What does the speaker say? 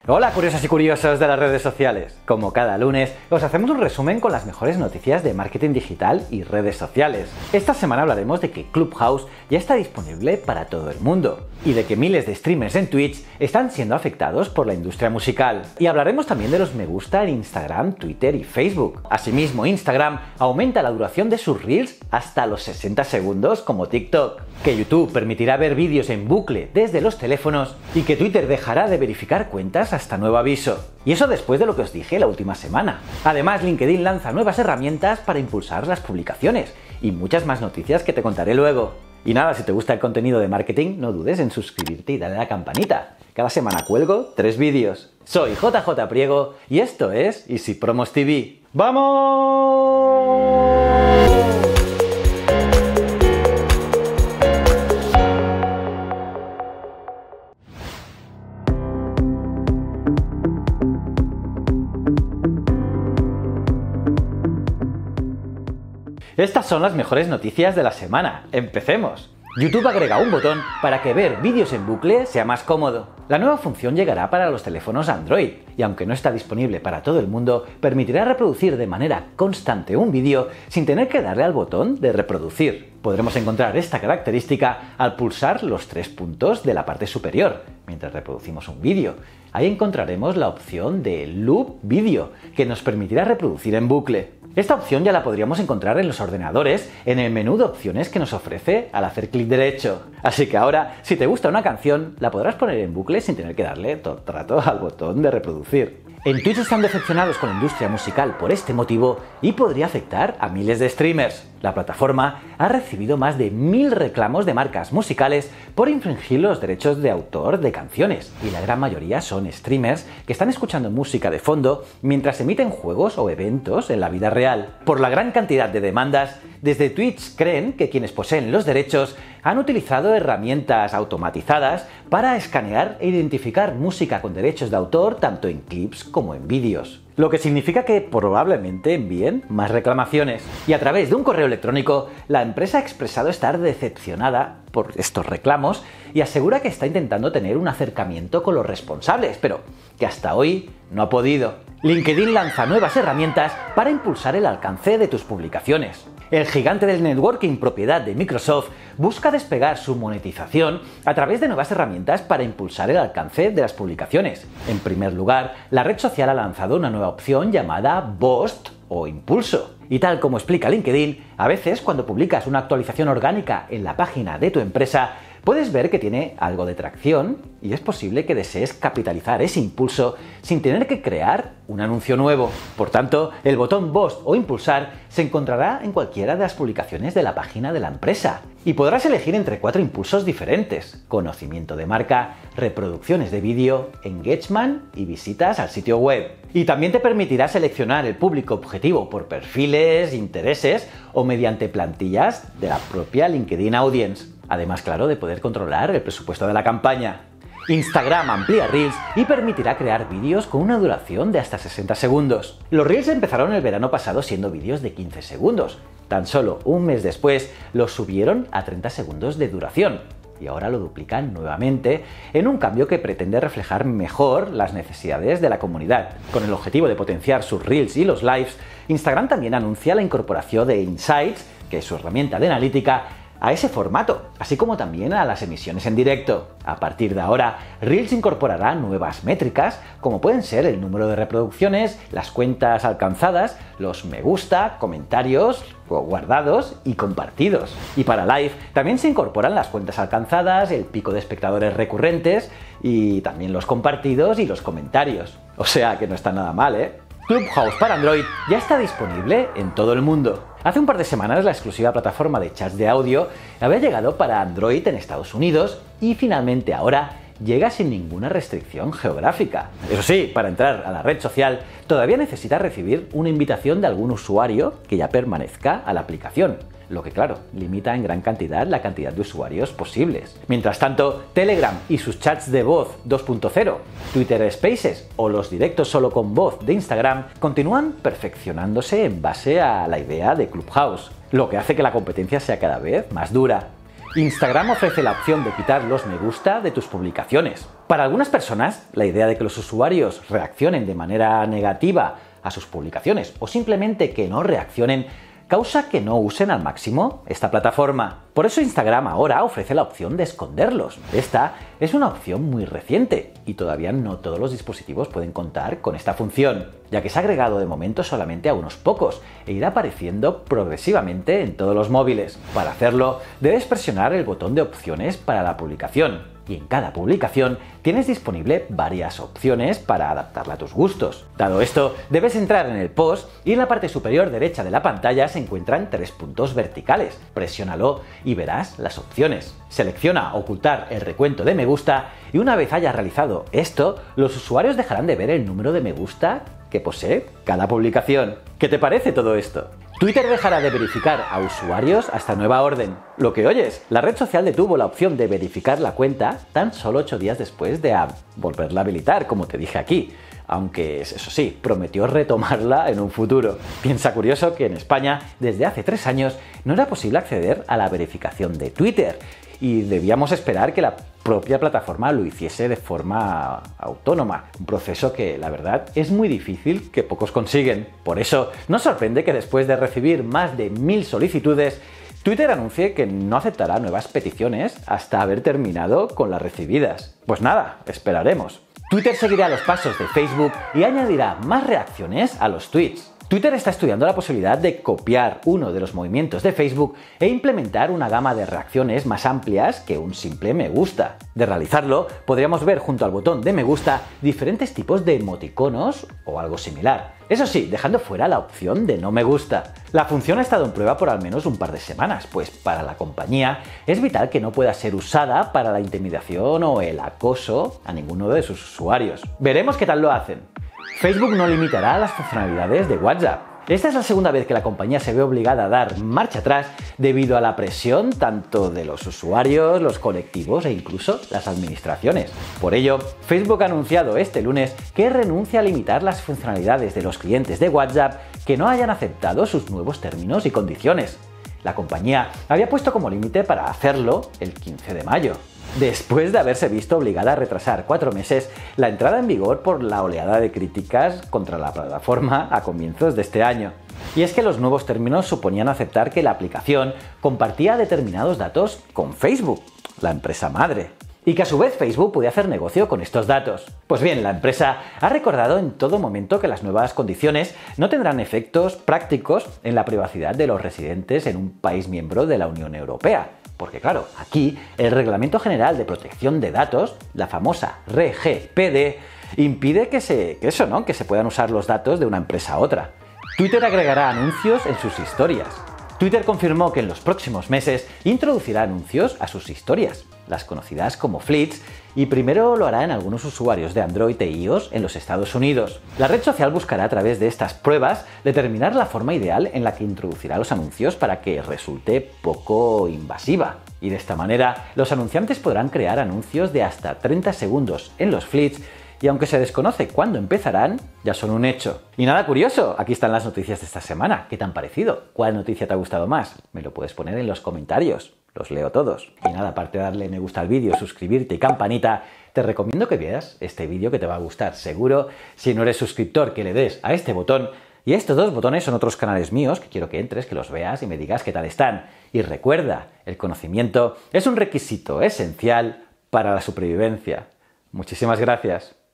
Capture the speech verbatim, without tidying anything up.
Hola curiosas y curiosos de las redes sociales. Como cada lunes, os hacemos un resumen con las mejores noticias de marketing digital y redes sociales. Esta semana hablaremos de que Clubhouse ya está disponible para todo el mundo y de que miles de streamers en Twitch están siendo afectados por la industria musical. Y hablaremos también de los me gusta en Instagram, Twitter y Facebook. Asimismo, Instagram aumenta la duración de sus Reels hasta los sesenta segundos como TikTok, que YouTube permitirá ver vídeos en bucle desde los teléfonos y que Twitter dejará de verificar cuentas hasta nuevo aviso. Y eso después de lo que os dije la última semana. Además, LinkedIn lanza nuevas herramientas para impulsar las publicaciones y muchas más noticias que te contaré luego. Y nada, si te gusta el contenido de marketing, no dudes en suscribirte y darle a la campanita. Cada semana cuelgo tres vídeos. Soy J J Priego y esto es Easy Promos T V. ¡Vamos! Estas son las mejores noticias de la semana. ¡Empecemos! YouTube agrega un botón para que ver vídeos en bucle sea más cómodo. La nueva función llegará para los teléfonos Android y aunque no está disponible para todo el mundo, permitirá reproducir de manera constante un vídeo sin tener que darle al botón de reproducir. Podremos encontrar esta característica al pulsar los tres puntos de la parte superior mientras reproducimos un vídeo. Ahí encontraremos la opción de Loop Video, que nos permitirá reproducir en bucle. Esta opción ya la podríamos encontrar en los ordenadores en el menú de opciones que nos ofrece al hacer clic derecho. Así que ahora, si te gusta una canción, la podrás poner en bucle sin tener que darle todo el rato al botón de reproducir. En Twitch están decepcionados con la industria musical por este motivo y podría afectar a miles de streamers. La plataforma ha recibido más de mil reclamos de marcas musicales por infringir los derechos de autor de canciones, y la gran mayoría son streamers que están escuchando música de fondo mientras emiten juegos o eventos en la vida real. Por la gran cantidad de demandas, desde Twitch creen que quienes poseen los derechos han utilizado herramientas automatizadas para escanear e identificar música con derechos de autor tanto en clips como en vídeos. Lo que significa que probablemente envíen más reclamaciones. Y a través de un correo electrónico, la empresa ha expresado estar decepcionada por estos reclamos y asegura que está intentando tener un acercamiento con los responsables, pero que hasta hoy no ha podido. LinkedIn lanza nuevas herramientas para impulsar el alcance de tus publicaciones. El gigante del networking propiedad de Microsoft busca despegar su monetización a través de nuevas herramientas para impulsar el alcance de las publicaciones. En primer lugar, la red social ha lanzado una nueva opción llamada Boost o Impulso. Y tal como explica LinkedIn, a veces cuando publicas una actualización orgánica en la página de tu empresa, puedes ver que tiene algo de tracción y es posible que desees capitalizar ese impulso sin tener que crear un anuncio nuevo. Por tanto, el botón Boost o Impulsar se encontrará en cualquiera de las publicaciones de la página de la empresa y podrás elegir entre cuatro impulsos diferentes: conocimiento de marca, reproducciones de vídeo, engagement y visitas al sitio web. Y también te permitirá seleccionar el público objetivo por perfiles, intereses o mediante plantillas de la propia LinkedIn Audience. Además, claro, de poder controlar el presupuesto de la campaña. Instagram amplía Reels y permitirá crear vídeos con una duración de hasta sesenta segundos. Los Reels empezaron el verano pasado siendo vídeos de quince segundos. Tan solo un mes después los subieron a treinta segundos de duración. Y ahora lo duplican nuevamente en un cambio que pretende reflejar mejor las necesidades de la comunidad. Con el objetivo de potenciar sus Reels y los Lives, Instagram también anuncia la incorporación de Insights, que es su herramienta de analítica, a ese formato, así como también a las emisiones en directo. A partir de ahora, Reels incorporará nuevas métricas, como pueden ser el número de reproducciones, las cuentas alcanzadas, los me gusta, comentarios, guardados y compartidos. Y para Live también se incorporan las cuentas alcanzadas, el pico de espectadores recurrentes y también los compartidos y los comentarios. O sea que no está nada mal, ¿eh? Clubhouse para Android ya está disponible en todo el mundo. Hace un par de semanas la exclusiva plataforma de chats de audio había llegado para Android en Estados Unidos y finalmente ahora llega sin ninguna restricción geográfica. Eso sí, para entrar a la red social todavía necesitas recibir una invitación de algún usuario que ya permanezca a la aplicación, lo que claro, limita en gran cantidad la cantidad de usuarios posibles. Mientras tanto, Telegram y sus chats de voz dos punto cero, Twitter Spaces o los directos solo con voz de Instagram continúan perfeccionándose en base a la idea de Clubhouse, lo que hace que la competencia sea cada vez más dura. Instagram ofrece la opción de quitar los me gusta de tus publicaciones. Para algunas personas, la idea de que los usuarios reaccionen de manera negativa a sus publicaciones o simplemente que no reaccionen causa que no usen al máximo esta plataforma. Por eso Instagram ahora ofrece la opción de esconderlos. Esta es una opción muy reciente y todavía no todos los dispositivos pueden contar con esta función, ya que se ha agregado de momento solamente a unos pocos e irá apareciendo progresivamente en todos los móviles. Para hacerlo, debes presionar el botón de opciones para la publicación. Y en cada publicación tienes disponible varias opciones para adaptarla a tus gustos. Dado esto, debes entrar en el post y en la parte superior derecha de la pantalla se encuentran tres puntos verticales. Presiónalo y verás las opciones. Selecciona ocultar el recuento de me gusta y una vez hayas realizado esto, los usuarios dejarán de ver el número de me gusta que posee cada publicación. ¿Qué te parece todo esto? Twitter dejará de verificar a usuarios hasta nueva orden. Lo que oyes, la red social detuvo la opción de verificar la cuenta tan solo ocho días después de a volverla a habilitar, como te dije aquí. Aunque, eso sí, prometió retomarla en un futuro. Piensa curioso que en España, desde hace tres años, no era posible acceder a la verificación de Twitter y debíamos esperar que la propia plataforma lo hiciese de forma autónoma, un proceso que, la verdad, es muy difícil, que pocos consiguen. Por eso, no sorprende que después de recibir más de mil solicitudes, Twitter anuncie que no aceptará nuevas peticiones hasta haber terminado con las recibidas. Pues nada, esperaremos. Twitter seguirá los pasos de Facebook y añadirá más reacciones a los tweets. Twitter está estudiando la posibilidad de copiar uno de los movimientos de Facebook e implementar una gama de reacciones más amplias que un simple me gusta. De realizarlo, podríamos ver junto al botón de me gusta diferentes tipos de emoticonos o algo similar. Eso sí, dejando fuera la opción de no me gusta. La función ha estado en prueba por al menos un par de semanas, pues para la compañía es vital que no pueda ser usada para la intimidación o el acoso a ninguno de sus usuarios. Veremos qué tal lo hacen. Facebook no limitará las funcionalidades de WhatsApp. Esta es la segunda vez que la compañía se ve obligada a dar marcha atrás debido a la presión tanto de los usuarios, los colectivos e incluso las administraciones. Por ello, Facebook ha anunciado este lunes que renuncia a limitar las funcionalidades de los clientes de WhatsApp que no hayan aceptado sus nuevos términos y condiciones. La compañía había puesto como límite para hacerlo el quince de mayo. Después de haberse visto obligada a retrasar cuatro meses la entrada en vigor por la oleada de críticas contra la plataforma a comienzos de este año. Y es que los nuevos términos suponían aceptar que la aplicación compartía determinados datos con Facebook, la empresa madre, y que a su vez Facebook podía hacer negocio con estos datos. Pues bien, la empresa ha recordado en todo momento que las nuevas condiciones no tendrán efectos prácticos en la privacidad de los residentes en un país miembro de la Unión Europea. Porque claro, aquí el Reglamento General de Protección de Datos, la famosa R G P D, impide que, se, que eso, ¿no? que se puedan usar los datos de una empresa a otra. Twitter agregará anuncios en sus historias. Twitter confirmó que en los próximos meses introducirá anuncios a sus historias, las conocidas como Fleets, y primero lo hará en algunos usuarios de Android e iOS en los Estados Unidos. La red social buscará a través de estas pruebas determinar la forma ideal en la que introducirá los anuncios para que resulte poco invasiva. Y de esta manera, los anunciantes podrán crear anuncios de hasta treinta segundos en los Fleets y aunque se desconoce cuándo empezarán, ya son un hecho. Y nada curioso, aquí están las noticias de esta semana. ¿Qué te han parecido? ¿Cuál noticia te ha gustado más? Me lo puedes poner en los comentarios. Los leo todos. Y nada, aparte de darle me gusta al vídeo, suscribirte y campanita, te recomiendo que veas este vídeo que te va a gustar seguro. Si no eres suscriptor, que le des a este botón. Y estos dos botones son otros canales míos que quiero que entres, que los veas y me digas qué tal están. Y recuerda, el conocimiento es un requisito esencial para la supervivencia. Muchísimas gracias.